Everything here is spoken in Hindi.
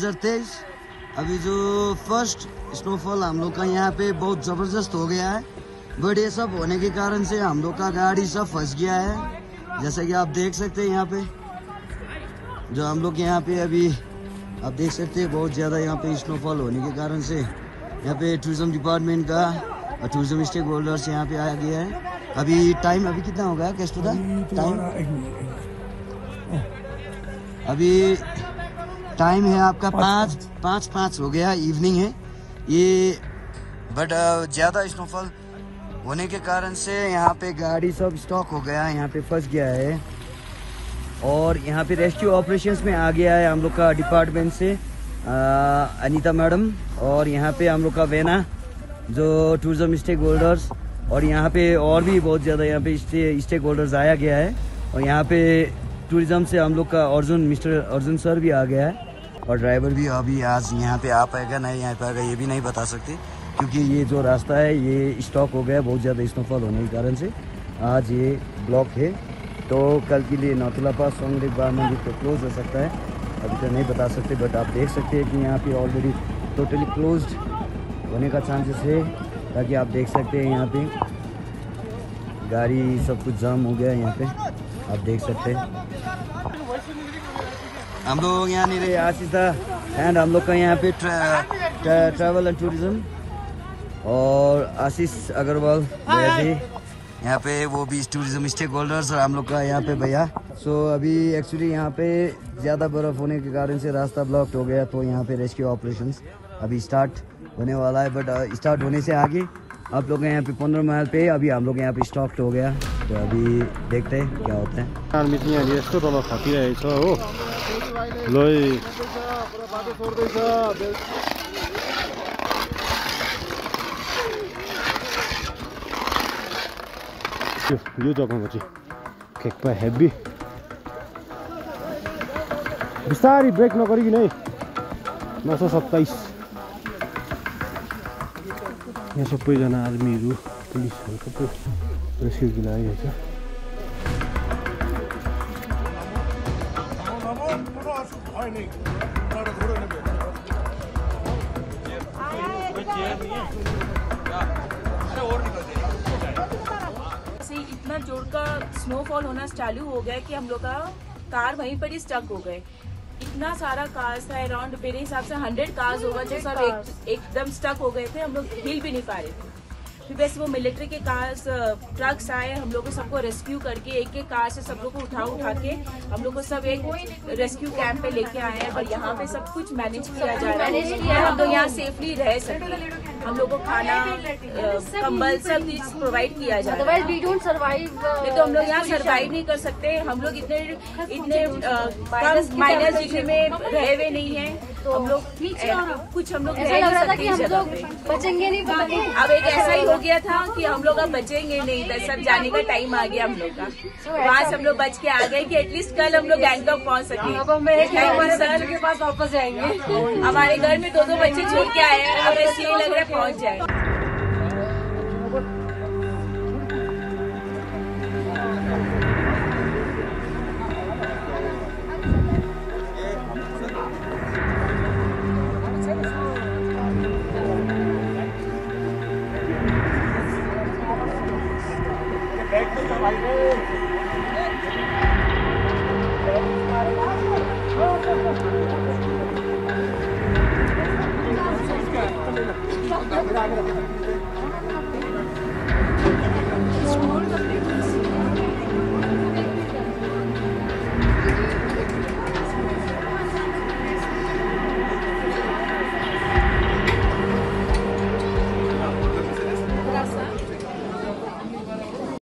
2023। अभी जो फर्स्ट स्नोफॉल हम लोग का यहाँ पे बहुत ज़बरदस्त हो गया है, बट ये सब होने के कारण से हम लोग का गाड़ी सब फंस गया है। जैसा कि आप देख सकते हैं यहाँ पे जो हम लोग यहाँ पे अभी आप देख सकते हैं बहुत ज़्यादा यहाँ पे स्नोफॉल होने के कारण से यहाँ पे टूरिज्म डिपार्टमेंट का और टूरिज्म स्टेक होल्डर्स यहाँ पे आया गया है। अभी टाइम अभी कितना हो गया कैसे टाइम? अभी टाइम है आपका 5 हो गया, इवनिंग है ये। बट ज़्यादा स्नोफॉल होने के कारण से यहाँ पे गाड़ी सब स्टॉक हो गया है, यहाँ पे फंस गया है। और यहाँ पे रेस्क्यू ऑपरेशंस में आ गया है हम लोग का डिपार्टमेंट से अनीता मैडम, और यहाँ पे हम लोग का वेना जो टूरिज्म स्टेक होल्डर्स, और यहाँ पे और भी बहुत ज़्यादा यहाँ पे स्टेक होल्डर्स आया गया है। और यहाँ पे टूरिज्म से हम लोग का मिस्टर अर्जुन सर भी आ गया है, और ड्राइवर भी अभी आज यहाँ पे आ पाएगा नहीं यहाँ पे आएगा ये भी नहीं बता सकते, क्योंकि ये जो रास्ता है ये स्टॉक हो गया बहुत ज़्यादा स्नोफॉल होने के कारण से आज ये ब्लॉक है। तो कल के लिए नौतुला पास सोंगरेक बार मंदिर तो क्लोज हो सकता है, अभी तो नहीं बता सकते, बट आप देख सकते हैं कि यहाँ पे ऑलरेडी टोटली क्लोज्ड होने का चांसेस है। ताकि आप देख सकते हैं यहाँ पे गाड़ी सब कुछ जाम हो गया है, यहाँ पे आप देख सकते हैं। हम लोग यहाँ नहीं रहे आशीषा एंड हम लोग का यहाँ पे ट्रैवल एंड टूरिज्म और आशीष अग्रवाल यहाँ पे वो भी टूरिज्म स्टेक होल्डर्स, और हम लोग का यहाँ पे भैया। सो अभी एक्चुअली यहाँ पे ज़्यादा बर्फ़ होने के कारण से रास्ता ब्लॉक्ड हो गया, तो यहाँ पे रेस्क्यू ऑपरेशंस अभी स्टार्ट होने वाला है। बट स्टार्ट होने से आगे आप लोग यहाँ पे 15 माइल पे अभी हम लोग यहाँ पे स्टॉक्ड हो गया, तो अभी देखते हैं क्या होता है। आर्मी चाहिँ यहाँ यस्तो तल खटिरहेछ हो, यो जग्गामा चाहिँ खेक्पा हेभी बिस्तारै ब्रेक नगरिकन है। 927 यहाँ सबैजना आर्मीहरू पुलिसहरू सबै रेस्क्युको लागि आइरहेछ। इतना जोर का स्नोफॉल होना चालू हो गया कि हम लोग का कार वहीं पर ही स्टक हो गए। इतना सारा कार्स था, अराउंड मेरे हिसाब से 100 कार्स होगा जो सब एकदम स्टक हो गए थे, हम लोग हिल भी नहीं पा रहे थे। फिर वैसे वो मिलिट्री के कार्स ट्रक्स आए, हम लोग को सबको रेस्क्यू करके एक एक कार से सब लोग को उठा के हम लोग को सब एक रेस्क्यू कैंप पे लेके आए हैं। और यहाँ पे सब कुछ मैनेज किया जा रहा है, हम लोग यहाँ सेफली रह सके। हम लोग को खाना कंबल सब चीज प्रोवाइड किया जा रहा है, नहीं तो हम लोग यहाँ सर्वाइव नहीं कर सकते। हम लोग इतने माइनस डिग्री में रहे हुए नहीं है, तो हम लोग कुछ हम लोग बचेंगे नहीं। अब एक ऐसा ही हो गया था कि हम लोग अब बचेंगे नहीं, तो सब जाने का टाइम आ गया हम लोग का। वहाँ से हम लोग बच के आ गए कि एटलीस्ट कल हम लोग गैंगटॉक पहुँच सके। सर के पास वापस जाएंगे, हमारे घर में 2 बच्चे छोड़ के आए हैं, हमें इसलिए लग रहा है पहुँच जाए।